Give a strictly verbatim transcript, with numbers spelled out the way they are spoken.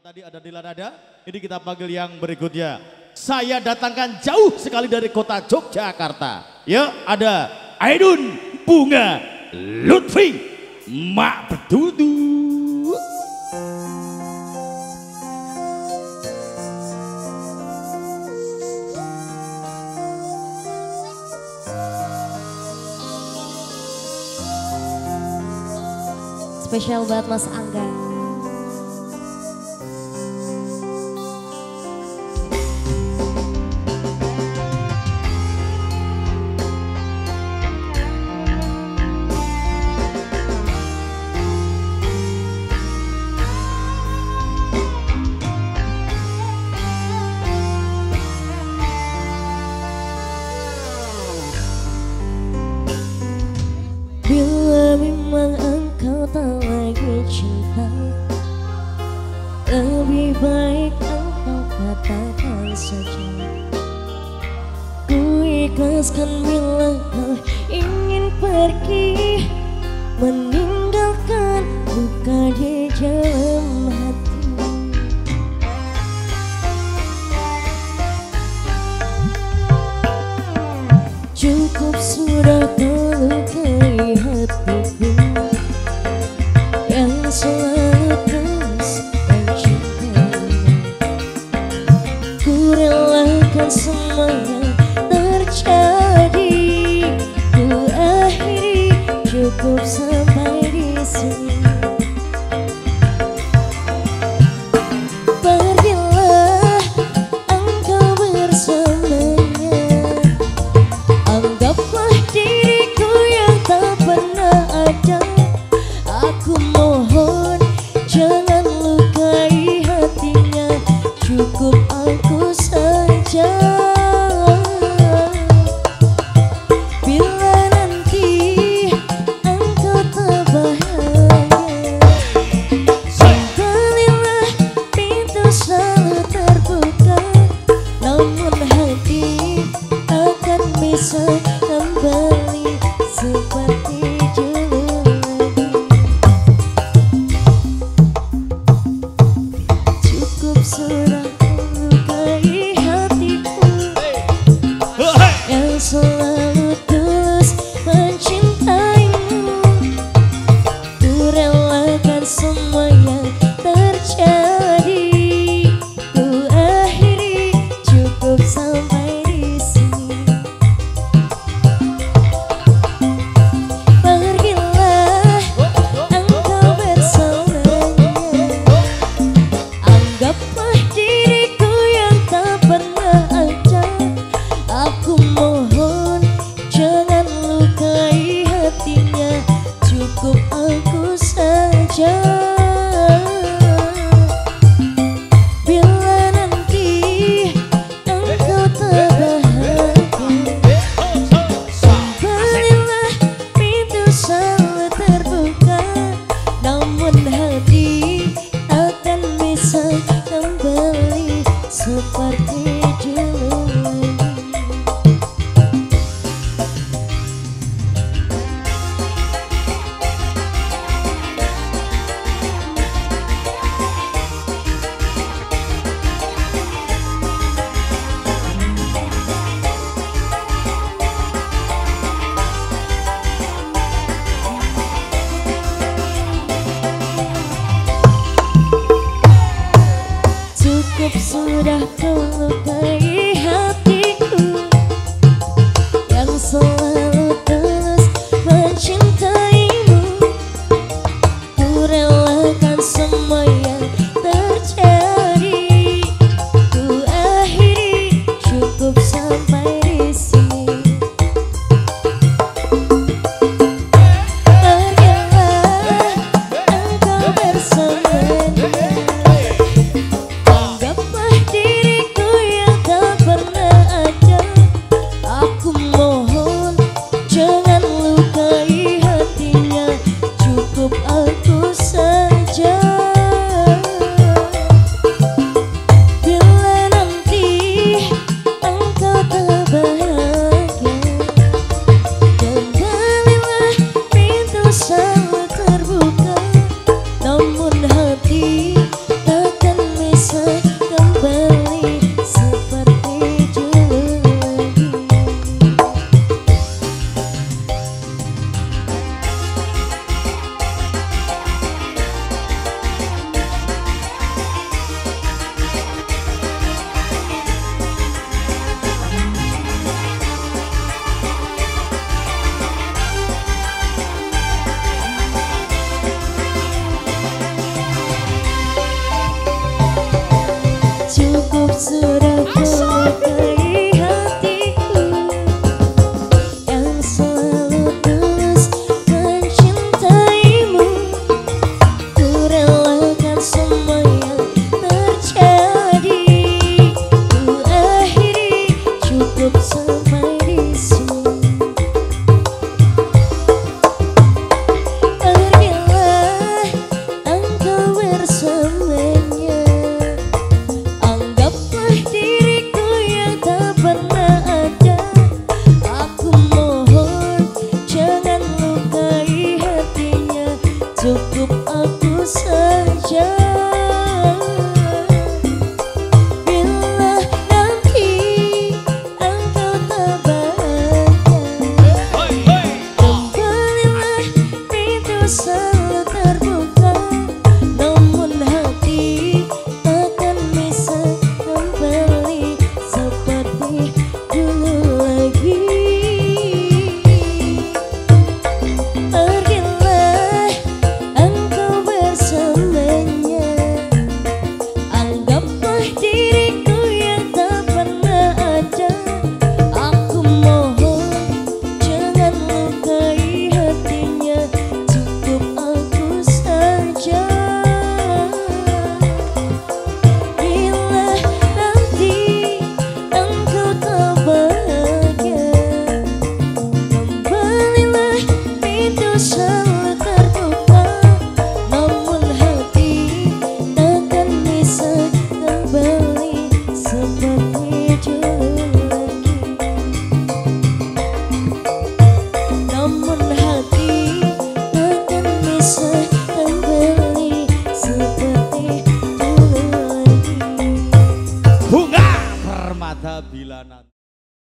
tadi ada di Lanada, ini kita panggil yang berikutnya. Saya datangkan jauh sekali dari kota Yogyakarta. Ya, ada Aidun Bunga Lutfi Mak Bedudu. Spesial buat Mas Angga. Bila memang engkau tak lagi cinta, lebih baik engkau katakan saja. Ku ikhlaskan bila kau ingin pergi, meninggalkan luka di dalam hati. Cukup sudah kau lukai hatiku yang selalu terus mencintai. Ku relakan semua yang terjadi, ku akhiri cukup sampai di sini. Pergilah engkau bersamanya, anggaplah diriku yang tak pernah ada. Aku mohon jangan lukai hatinya, cukup aku saja. Bila nanti engkau tak bahagia, kembalilah, pintu selalu terbuka, namun hati akan bisa kembali seperti dulu lagi. Cukup sudah melukai hatiku yang selalu tulus mencintaimu. Ku relakan semua yang terjadi, ku akhiri cukup sampai di sini. Pergilah engkau bersamanya, anggaplah diriku yang tak pernah ada. Aku mohon jangan lukai hatinya, cukup aku saja. Bila nanti engkau tak bahagia, kembalilah, pintu selalu terbuka, namun hati akan bisa kembali seperti dulu lagi. Cukup sudah kau lukai hatiku yang selalu tulus mencintaimu. Ku relakan semua yang terjadi, ku akhiri cukup sampai di sini. Pergilah engkau bersamanya, anggaplah diriku yang tak pernah ada. Aku mohon jangan lukai hatinya, cukup aku saja. sudah melukai hatiku yang selalu tulus mencintaimu. Ku relakan semua yang terjadi, ku akhiri cukup sampai di sini. Pergilah engkau bersamanya, anggaplah diriku yang tak pernah ada. Aku mohon jangan lukai hatinya, cukup aku saja. Bila nanti engkau tak bahagia, kembalilah, pintu selalu terbuka. Namun hati takkan bisa kembali seperti dulu lagi. Pergilah engkau bersamanya, anggaplah diriku yang tak pernah ada. Aku mohon jangan lukai hatinya, cukup aku saja. Bila nanti engkau tak bahagia, kembalilah, pintu selalu terbuka. Namun hati takkan bisa kembali seperti dulu lagi. Namun hati takkan bisa kembali seperti dulu lagi. Bunga Permata bila nanti